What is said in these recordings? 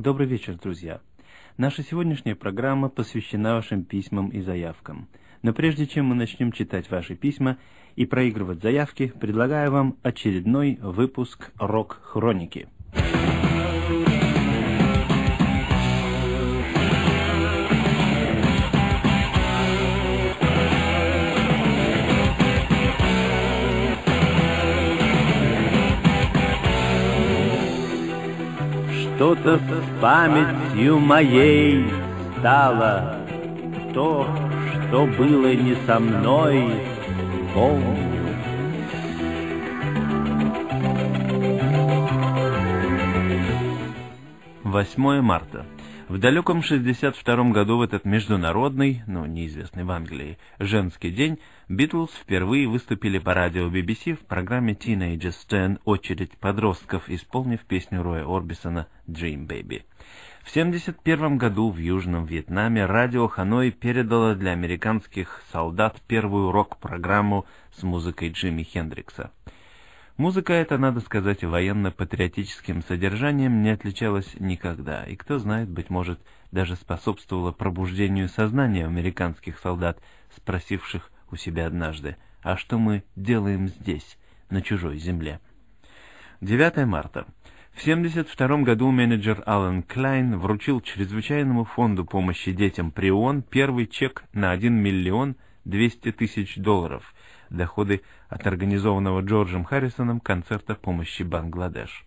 Добрый вечер, друзья. Наша сегодняшняя программа посвящена вашим письмам и заявкам. Но прежде чем мы начнем читать ваши письма и проигрывать заявки, предлагаю вам очередной выпуск «Рок-хроники». Что-то с памятью моей стало, то, что было не со мной, помню. «8 марта. В далеком 62-м году в этот международный, но неизвестный в Англии, женский день, Битлз впервые выступили по радио BBC в программе Teenagers Turn «Очередь подростков», исполнив песню Роя Орбисона «Dream Baby». В 1971 году в Южном Вьетнаме радио Ханой передало для американских солдат первую рок-программу с музыкой Джимми Хендрикса. Музыка эта, надо сказать, военно-патриотическим содержанием не отличалась никогда, и, кто знает, быть может, даже способствовала пробуждению сознания американских солдат, спросивших у себя однажды: «А что мы делаем здесь, на чужой земле?» 9 марта. В 1972 году менеджер Алан Клайн вручил Чрезвычайному фонду помощи детям при ООН первый чек на 1 миллион 200 тысяч долларов, доходы от организованного Джорджем Харрисоном концерта помощи Бангладеш.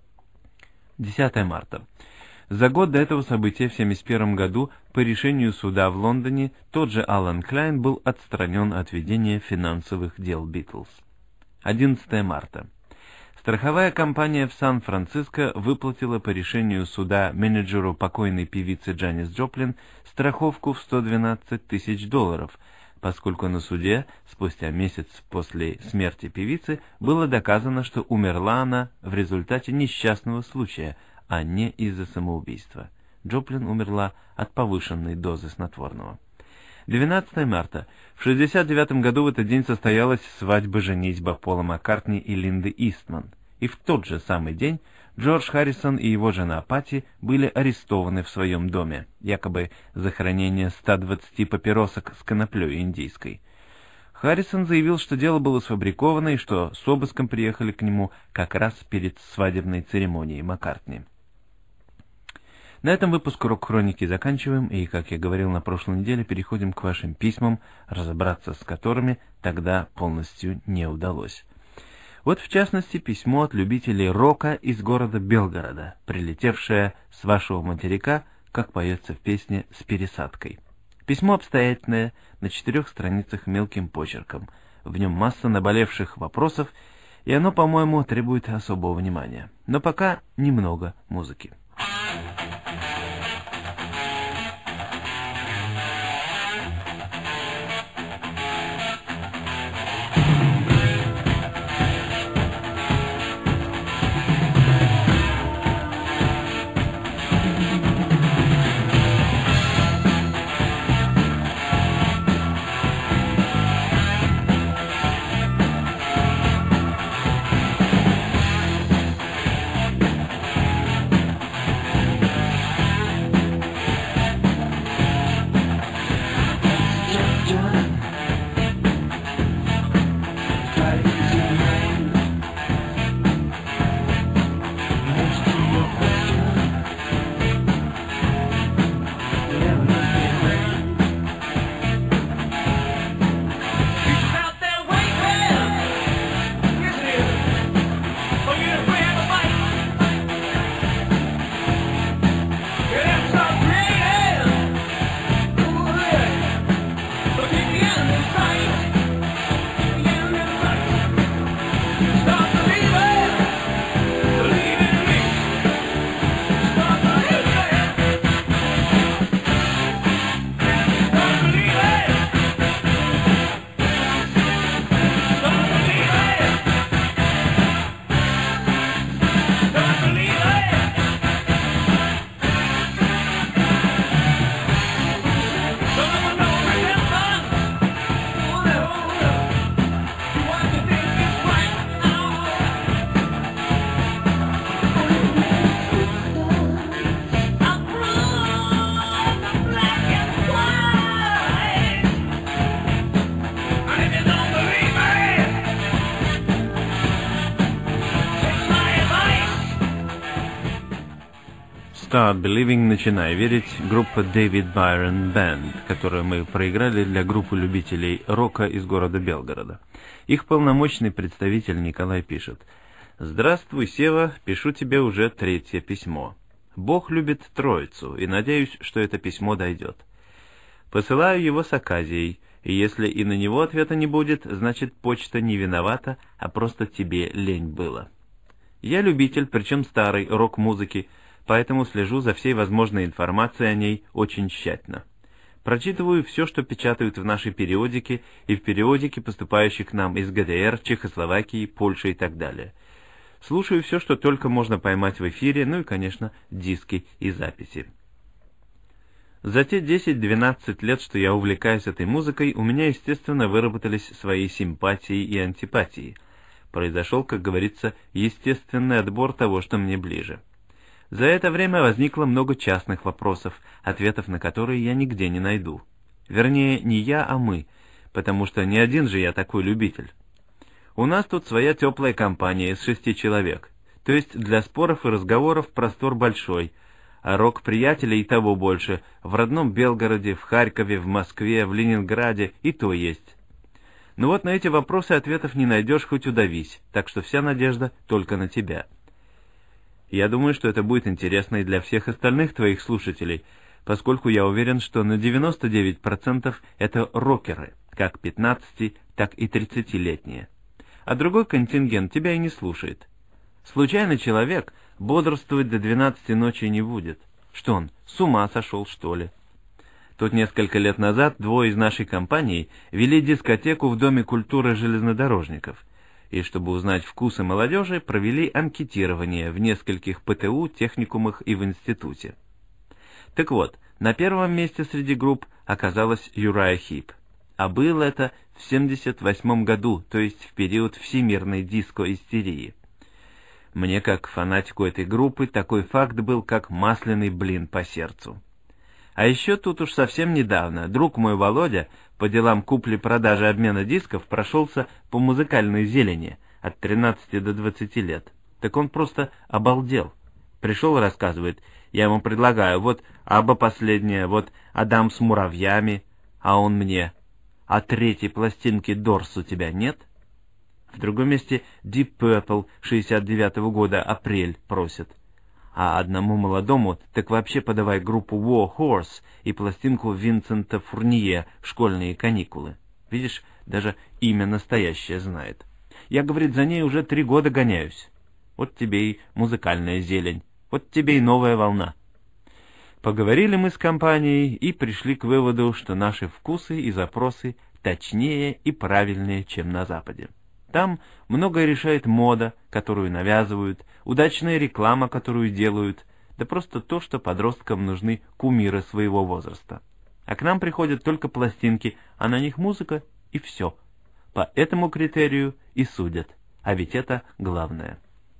10 марта. За год до этого события в 1971 году по решению суда в Лондоне тот же Алан Клайн был отстранен от ведения финансовых дел Битлз. 11 марта. Страховая компания в Сан-Франциско выплатила по решению суда менеджеру покойной певицы Джанис Джоплин страховку в 112 тысяч долларов, поскольку на суде, спустя месяц после смерти певицы, было доказано, что умерла она в результате несчастного случая, а не из-за самоубийства. Джоплин умерла от повышенной дозы снотворного. 12 марта. В 1969 году в этот день состоялась свадьба-женитьба Пола Маккартни и Линды Истман. И в тот же самый день Джордж Харрисон и его жена Патти были арестованы в своем доме, якобы за хранение 120 папиросок с коноплей индийской. Харрисон заявил, что дело было сфабриковано и что с обыском приехали к нему как раз перед свадебной церемонией Маккартни. На этом выпуск «Рок-хроники» заканчиваем, и, как я говорил на прошлой неделе, переходим к вашим письмам, разобраться с которыми тогда полностью не удалось. Вот, в частности, письмо от любителей рока из города Белгорода, прилетевшее с вашего материка, как поется в песне, с пересадкой. Письмо обстоятельное, на 4 страницах мелким почерком. В нем масса наболевших вопросов, и оно, по-моему, требует особого внимания. Но пока немного музыки. Start Believing, начинай верить, группа David Byron Band, которую мы проиграли для группы любителей рока из города Белгорода. Их полномочный представитель Николай пишет: «Здравствуй, Сева, пишу тебе уже 3-е письмо. Бог любит Троицу, и надеюсь, что это письмо дойдет. Посылаю его с оказией, и если и на него ответа не будет, значит почта не виновата, а просто тебе лень было. Я любитель, причем старой, рок-музыки, поэтому слежу за всей возможной информацией о ней очень тщательно. Прочитываю все, что печатают в нашей периодике и в периодике, поступающей к нам из ГДР, Чехословакии, Польши и так далее. Слушаю все, что только можно поймать в эфире, ну и, конечно, диски и записи. За те 10-12 лет, что я увлекаюсь этой музыкой, у меня, естественно, выработались свои симпатии и антипатии. Произошел, как говорится, естественный отбор того, что мне ближе. За это время возникло много частных вопросов, ответов на которые я нигде не найду. Вернее, не я, а мы, потому что не один же я такой любитель. У нас тут своя теплая компания из 6 человек, то есть для споров и разговоров простор большой, а рок-приятелей и того больше, в родном Белгороде, в Харькове, в Москве, в Ленинграде и то есть. Но вот на эти вопросы ответов не найдешь, хоть удавись, так что вся надежда только на тебя. Я думаю, что это будет интересно и для всех остальных твоих слушателей, поскольку я уверен, что на 99% это рокеры, как 15, так и 30-летние. А другой контингент тебя и не слушает. Случайный человек бодрствовать до 12 ночи не будет. Что он, с ума сошел, что ли? Тут несколько лет назад 2 из нашей компании вели дискотеку в Доме культуры железнодорожников, и, чтобы узнать вкусы молодежи, провели анкетирование в нескольких ПТУ, техникумах и в институте. Так вот, на первом месте среди групп оказалась Uriah Heep, а было это в 1978 году, то есть в период всемирной диско-истерии. Мне, как фанатику этой группы, такой факт был как масляный блин по сердцу. А еще тут уж совсем недавно друг мой Володя по делам купли-продажи обмена дисков прошелся по музыкальной зелени от 13 до 20 лет. Так он просто обалдел. Пришел и рассказывает: я ему предлагаю, вот Абба последняя, вот Адам с муравьями, а он мне: а 3-й пластинки Дорс у тебя нет? В другом месте Deep Purple 69-го года «Апрель» просит. А одному молодому так вообще подавай группу War Horse и пластинку Винсента Фурнье в школьные каникулы. Видишь, даже имя настоящее знает. Я, говорит, за ней уже 3 года гоняюсь. Вот тебе и музыкальная зелень, вот тебе и новая волна. Поговорили мы с компанией и пришли к выводу, что наши вкусы и запросы точнее и правильнее, чем на Западе. Там многое решает мода, которую навязывают, удачная реклама, которую делают, да просто то, что подросткам нужны кумиры своего возраста. А к нам приходят только пластинки, а на них музыка и все. По этому критерию и судят, а ведь это главное.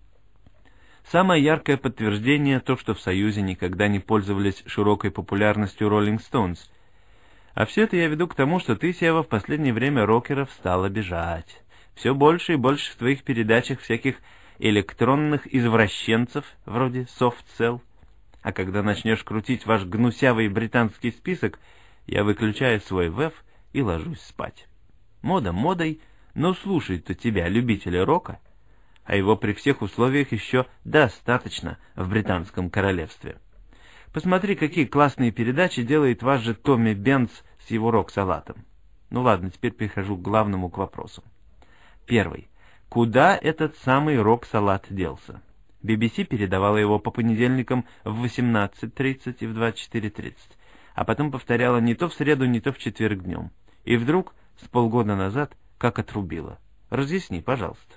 Самое яркое подтверждение то, что в Союзе никогда не пользовались широкой популярностью Rolling Stones. А все это я веду к тому, что ты, Сева, в последнее время рокеров стал обижать. Все больше и больше в твоих передачах всяких электронных извращенцев, вроде Soft Cell. А когда начнешь крутить ваш гнусявый британский список, я выключаю свой веб и ложусь спать. Мода модой, но слушать-то тебя, любителя рока, а его при всех условиях еще достаточно в британском королевстве. Посмотри, какие классные передачи делает ваш же Томми Бенц с его рок-салатом. Ну ладно, теперь перехожу к главному, к вопросу. Первый. Куда этот самый рок-салат делся? BBC передавала его по понедельникам в 18:30 и в 24:30, а потом повторяла не то в среду, не то в четверг днем. И вдруг, с полгода назад, как отрубила. Разъясни, пожалуйста.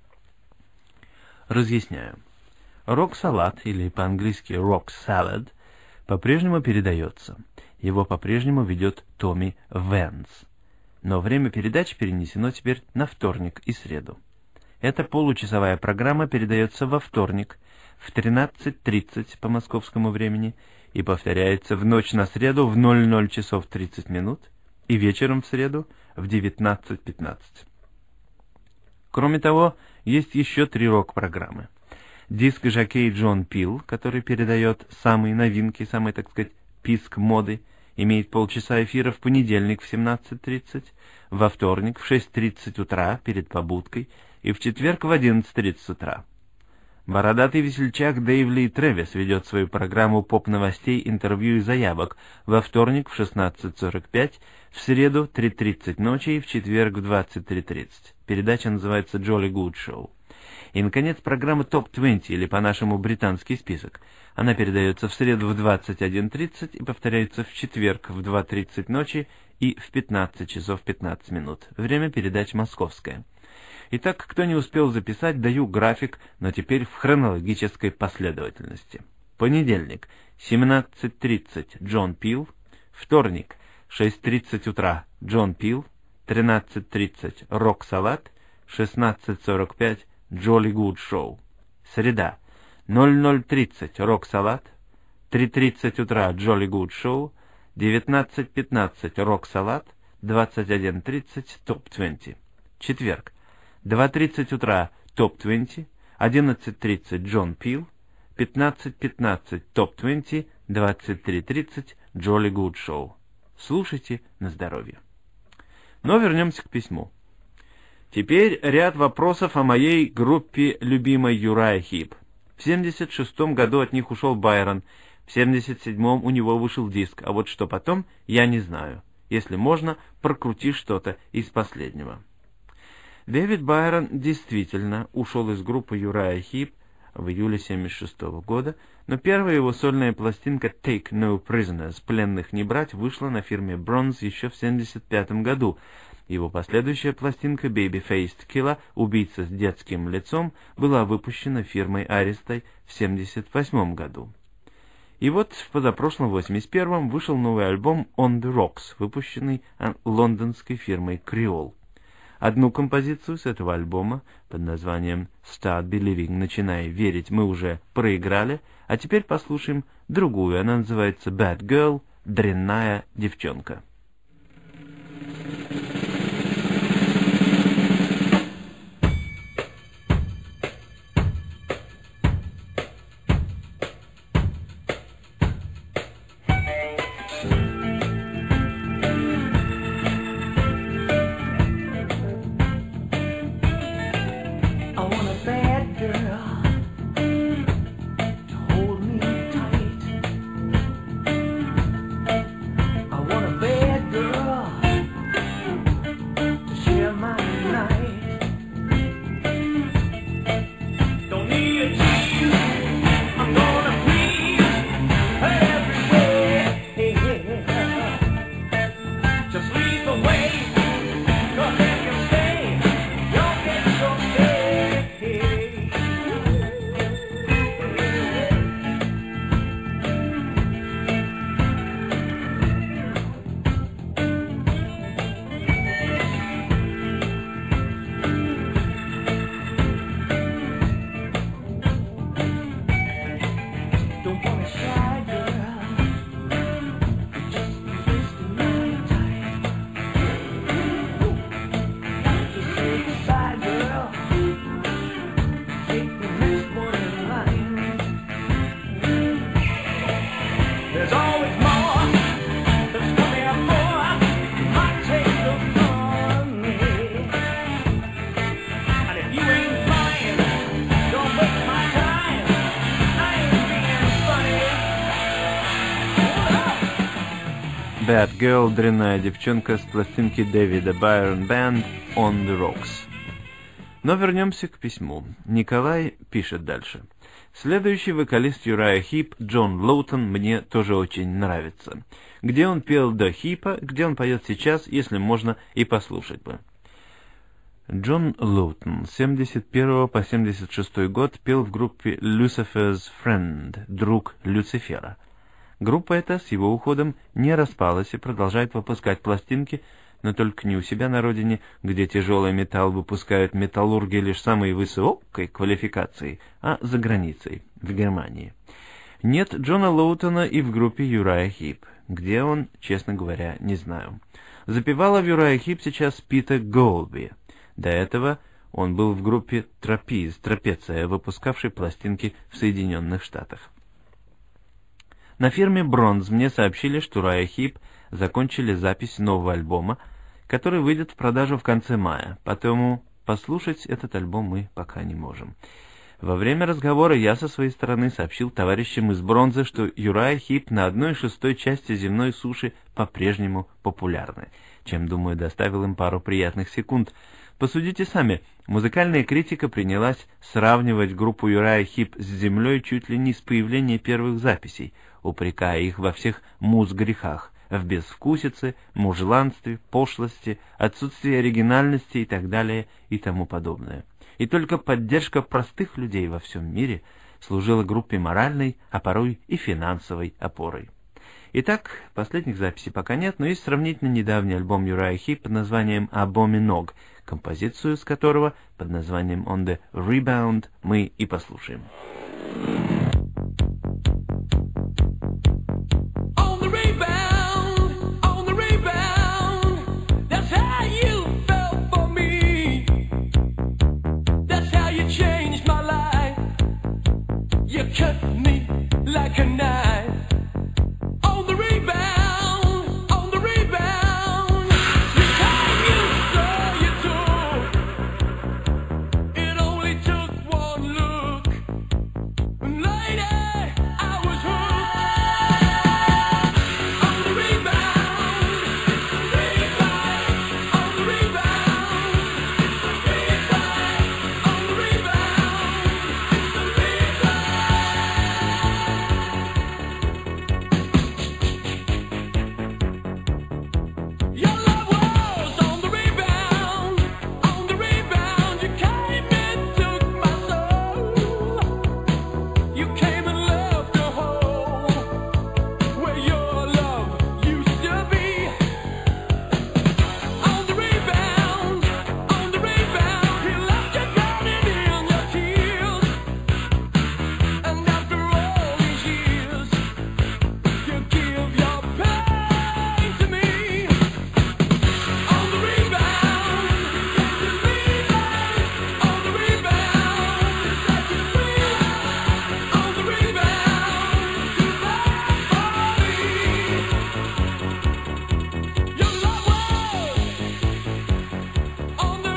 Разъясняю. Рок-салат, или по-английски rock-salad, по-прежнему передается. Его по-прежнему ведет Томми Венц. Но время передач перенесено теперь на вторник и среду. Эта получасовая программа передается во вторник в 13:30 по московскому времени и повторяется в ночь на среду в 00 часов 30 минут и вечером в среду в 19:15. Кроме того, есть еще 3 рок-программы. диск-жокей Джон Пил, который передает самые новинки, самый, так сказать, писк моды, имеет полчаса эфира в понедельник в 17:30, во вторник в 6:30 утра перед побудкой и в четверг в 11:30 утра. Бородатый весельчак Дэйв Ли Трэвис ведет свою программу поп-новостей, интервью и заявок во вторник в 16:45, в среду 3:30 ночи и в четверг в 23:30. Передача называется «Jolly Good Show». И, наконец, программа «Топ-20» или по-нашему «Британский список». Она передается в среду в 21:30 и повторяется в четверг в 2:30 ночи и в 15 часов 15 минут. Время передач московское. Итак, кто не успел записать, даю график, но теперь в хронологической последовательности. Понедельник, 17:30, Джон Пил. Вторник, 6:30 утра, Джон Пил. 13:30, Рок-салат. 16:45, Jolly Good Show. Среда, 00:30, Рок-салат. 3:30 утра, Jolly Good Show. 19:15, Рок-салат. 21:30, Топ-20. Четверг, 2:30 утра, Топ-20, 11:30, Джон Пил, 15:15, Топ-20, 23:30, Jolly Good Show. Слушайте на здоровье. Но вернемся к письму. Теперь ряд вопросов о моей группе любимой Юрайя Хип. В 76 году от них ушел Байрон, в 77 у него вышел диск, а вот что потом, я не знаю. Если можно, прокрути что-то из последнего. Дэвид Байрон действительно ушел из группы Юрайя Хип в июле 76 года, но первая его сольная пластинка «Take No Prisoners» «Пленных не брать» вышла на фирме Bronze еще в 75 году. Его последующая пластинка «Baby-Faced Killer» «Убийца с детским лицом» была выпущена фирмой Аристай в 78 году. И вот в позапрошлом 81-м вышел новый альбом «On the Rocks», выпущенный лондонской фирмой Creole. Одну композицию с этого альбома под названием «Start Believing» «Начинай верить» мы уже проиграли, а теперь послушаем другую, она называется «Bad Girl» «Дрянная девчонка». Bad Girl, дрянная девчонка с пластинки Дэвида Байрон Band On the Rocks. Но вернемся к письму. Николай пишет дальше. Следующий вокалист Юрайя Хип, Джон Лоутон, мне тоже очень нравится. Где он пел до Хипа, где он поет сейчас, если можно, и послушать бы. Джон Лоутон с 71 по 76 год пел в группе Lucifer's Friend, друг Люцифера. Группа эта с его уходом не распалась и продолжает выпускать пластинки, но только не у себя на родине, где тяжелый металл выпускают металлурги лишь самой высокой квалификации, а за границей, в Германии. Нет Джона Лоутона и в группе Юрайя Хип. Где он, честно говоря, не знаю. Запевала в Юрайя Хип сейчас Пита Голби. До этого Он был в группе Трапеция, выпускавшей пластинки в Соединенных Штатах. На фирме Bronze мне сообщили, что Uriah Heep закончили запись нового альбома, который выйдет в продажу в конце мая, поэтому послушать этот альбом мы пока не можем. Во время разговора я со своей стороны сообщил товарищам из Бронзы, что Uriah Heep на 1/6 части земной суши по-прежнему популярны, чем, думаю, доставил им пару приятных секунд. Посудите сами, музыкальная критика принялась сравнивать группу Uriah Heep с землей чуть ли не с появления первых записей, упрекая их во всех муз-грехах, в безвкусице, мужланстве, пошлости, отсутствии оригинальности и так далее и тому подобное. И только поддержка простых людей во всем мире служила группе моральной, а порой и финансовой опорой. Итак, последних записей пока нет, но есть сравнительно недавний альбом Uriah Heep под названием «Abominog», композицию с которого под названием «On the Rebound» мы и послушаем. Cut me like a knife. On the rebound, on the rebound. You came, you saw, you took. It only took one look. And lady, I was hooked. On the rebound, it's the rebound. On the rebound, it's the rebound. On the rebound, it's the rebound. Your love was on the rebound, on the rebound. You came and took my soul. You came and left a hole where your love used to be. On the rebound, he left you drowning in your tears. And after all these years, you give your pain to me. On the rebound, you leave on the rebound, set you free. On the rebound, you left for me. Your love was on the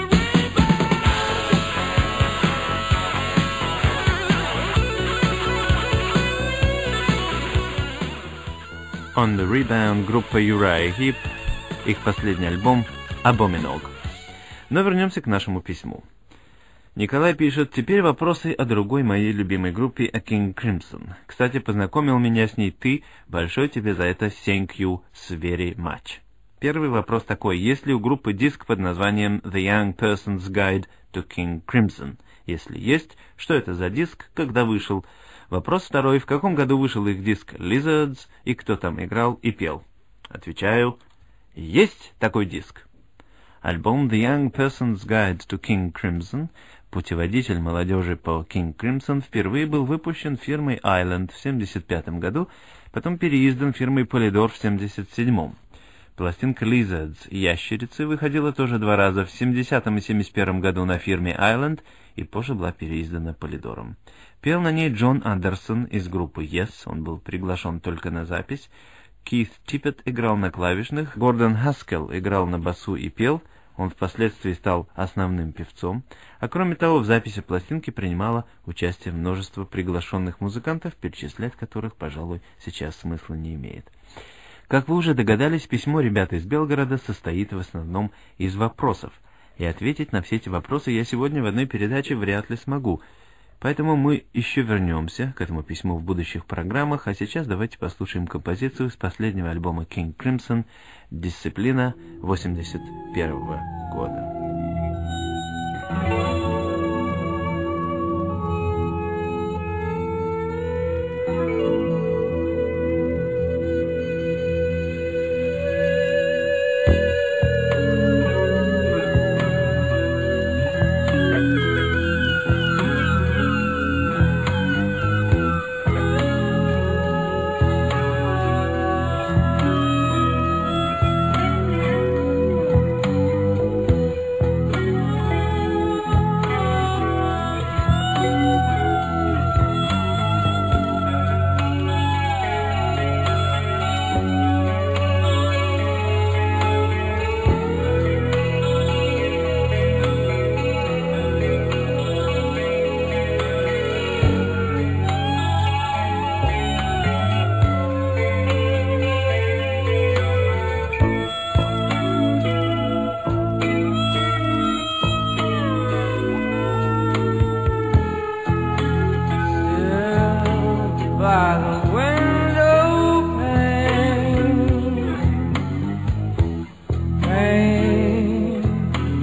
On the Rebound, группа Uriah Heep, их последний альбом «Abominog». Но вернемся к нашему письму. Николай пишет: «Теперь вопросы о другой моей любимой группе, о King Crimson. Кстати, познакомил меня с ней ты, большое тебе за это thank you very much». Первый вопрос такой: есть ли у группы диск под названием The Young Person's Guide to King Crimson? Если есть, что это за диск, когда вышел? Вопрос второй: в каком году вышел их диск Lizards и кто там играл и пел? Отвечаю: есть такой диск. Альбом The Young Person's Guide to King Crimson, путеводитель молодежи по King Crimson, впервые был выпущен фирмой Island в 1975 году, потом переиздан фирмой Polydor в 1977. Пластинка Lizards, ящерицы, выходила тоже два раза, в 1970 и 1971 году на фирме Island и позже была переиздана Polydor. Пел на ней Джон Андерсон из группы Yes, он был приглашен только на запись. Кит Типпет играл на клавишных, Гордон Хаскелл играл на басу и пел, он впоследствии стал основным певцом, а кроме того в записи пластинки принимало участие множество приглашенных музыкантов, перечислять которых, пожалуй, сейчас смысла не имеет. Как вы уже догадались, письмо ребят из Белгорода состоит в основном из вопросов, и ответить на все эти вопросы я сегодня в одной передаче вряд ли смогу. Поэтому мы еще вернемся к этому письму в будущих программах, а сейчас давайте послушаем композицию с последнего альбома King Crimson «Дисциплина» 1981 года.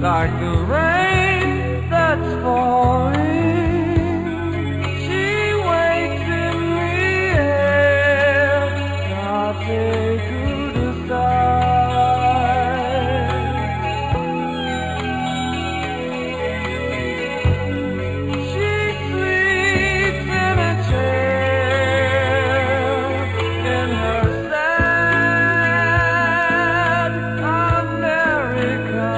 like the rain that's falling. She waits in the air, not there to decide. She sleeps in a chair in her sad America.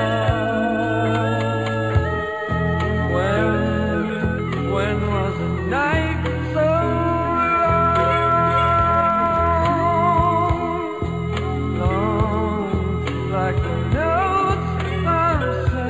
When was a night so long, like the notes I'm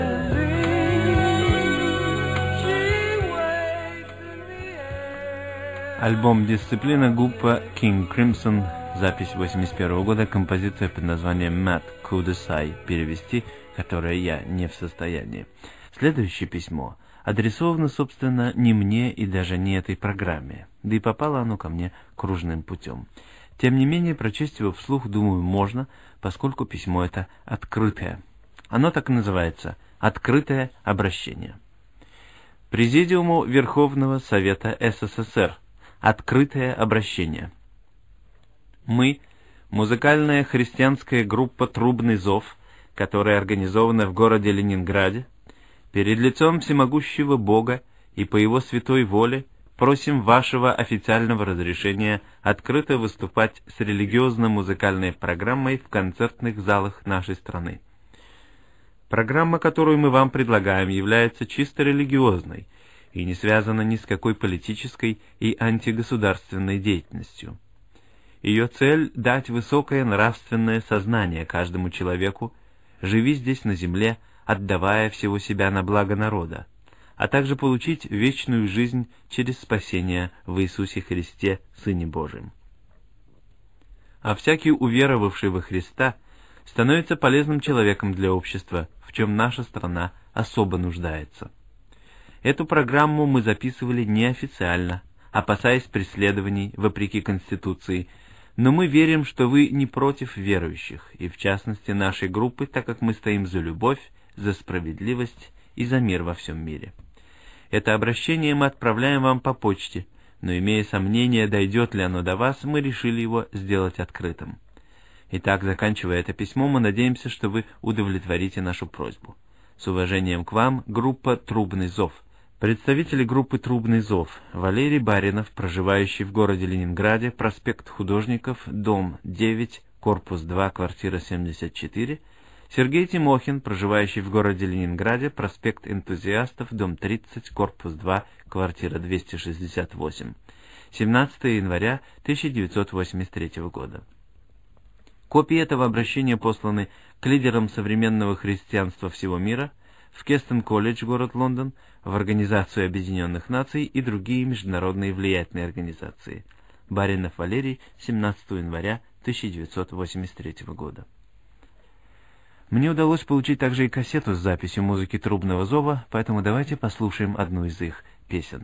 sending? She waits in the air. Альбом «Дисциплина», группа King Crimson, запись 81 года, композиция под названием «Mad Kudasai», перевести, которое я не в состоянии. Следующее письмо адресовано, собственно, не мне и даже не этой программе, да и попало оно ко мне кружным путем. Тем не менее, прочесть его вслух, думаю, можно, поскольку письмо это открытое. Оно так и называется «Открытое обращение». Президиуму Верховного Совета СССР. Открытое обращение. Мы, музыкальная христианская группа «Трубный зов», которая организована в городе Ленинграде, перед лицом всемогущего Бога и по Его святой воле просим вашего официального разрешения открыто выступать с религиозно-музыкальной программой в концертных залах нашей страны. Программа, которую мы вам предлагаем, является чисто религиозной и не связана ни с какой политической и антигосударственной деятельностью. Ее цель — дать высокое нравственное сознание каждому человеку, живи здесь на земле, отдавая всего себя на благо народа, а также получить вечную жизнь через спасение в Иисусе Христе, Сыне Божьем. А всякий уверовавший во Христа становится полезным человеком для общества, в чем наша страна особо нуждается. Эту программу мы записывали неофициально, опасаясь преследований вопреки Конституции, но мы верим, что вы не против верующих, и в частности нашей группы, так как мы стоим за любовь, за справедливость и за мир во всем мире. Это обращение мы отправляем вам по почте, но, имея сомнения, дойдет ли оно до вас, мы решили его сделать открытым. Итак, заканчивая это письмо, мы надеемся, что вы удовлетворите нашу просьбу. С уважением к вам, группа «Трубный зов». Представители группы «Трубный зов» Валерий Баринов, проживающий в городе Ленинграде, проспект Художников, дом 9, корпус 2, квартира 74, Сергей Тимохин, проживающий в городе Ленинграде, проспект Энтузиастов, дом 30, корпус 2, квартира 268, 17 января 1983 года. Копии этого обращения посланы к лидерам современного христианства всего мира, в Кестон-колледж, город Лондон, в Организацию Объединенных Наций и другие международные влиятельные организации. Баринов Валерий, 17 января 1983 года. Мне удалось получить также и кассету с записью музыки «Трубного зова», поэтому давайте послушаем одну из их песен.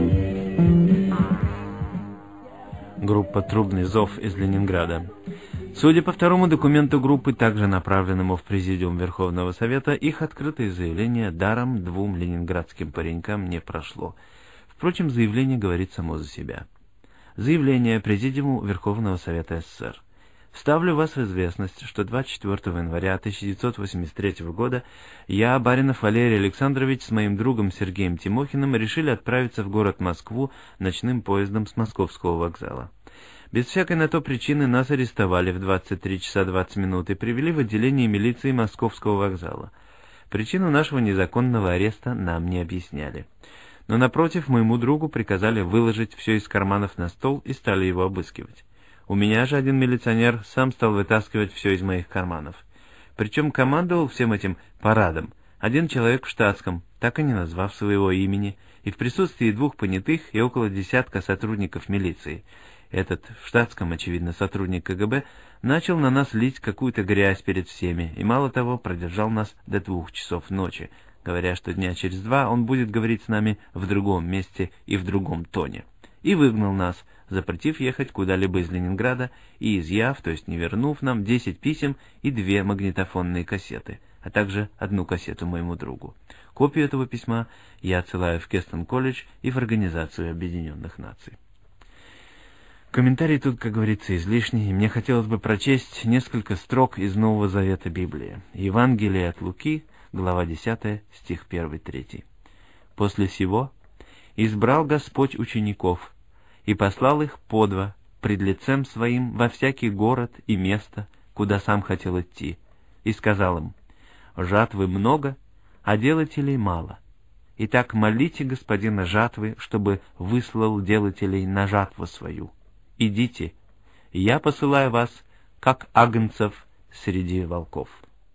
Группа «Трубный зов» из Ленинграда. Судя по второму документу группы, также направленному в Президиум Верховного Совета, их открытое заявление даром двум ленинградским паренькам не прошло. Впрочем, заявление говорит само за себя. Заявление Президиуму Верховного Совета СССР. Ставлю вас в известность, что 24 января 1983 года я, Баринов Валерий Александрович, с моим другом Сергеем Тимохиным решили отправиться в город Москву ночным поездом с Московского вокзала. Без всякой на то причины нас арестовали в 23 часа 20 минут и привели в отделение милиции Московского вокзала. Причину нашего незаконного ареста нам не объясняли. Но напротив, моему другу приказали выложить все из карманов на стол и стали его обыскивать. У меня же один милиционер сам стал вытаскивать все из моих карманов. Причем командовал всем этим парадом один человек в штатском, так и не назвав своего имени, и в присутствии двух понятых и около десятка сотрудников милиции. Этот, в штатском, очевидно, сотрудник КГБ, начал на нас лить какую-то грязь перед всеми, и мало того, продержал нас до 2 часов ночи, говоря, что дня через 2 он будет говорить с нами в другом месте и в другом тоне. И выгнал нас, запретив ехать куда-либо из Ленинграда и изъяв, то есть не вернув нам 10 писем и 2 магнитофонные кассеты, а также 1 кассету моему другу. Копию этого письма я отсылаю в Кестон-колледж и в Организацию Объединенных Наций. Комментарий тут, как говорится, излишний, и мне хотелось бы прочесть несколько строк из Нового Завета Библии. Евангелие от Луки, глава 10, стих 1-3. «После сего избрал Господь учеников и послал их по 2 пред лицем своим во всякий город и место, куда сам хотел идти, и сказал им: жатвы много, а делателей мало. Итак, молите Господина жатвы, чтобы выслал делателей на жатву свою. Идите, я посылаю вас, как агнцев среди волков».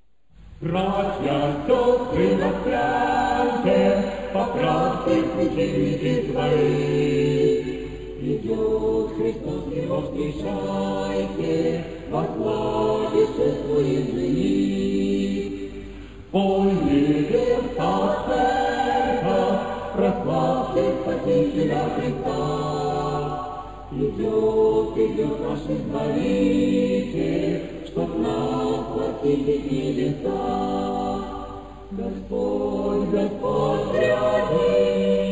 Братья, добрые воспряньте, поправьте ученики свои. Идет Христос, его встречайте, во славе своим жених. Помните, как церковь, прославьте Спасителя Христа. Идет наш Избавитель, чтоб нам платить небеса. Господь, Господь, гряди,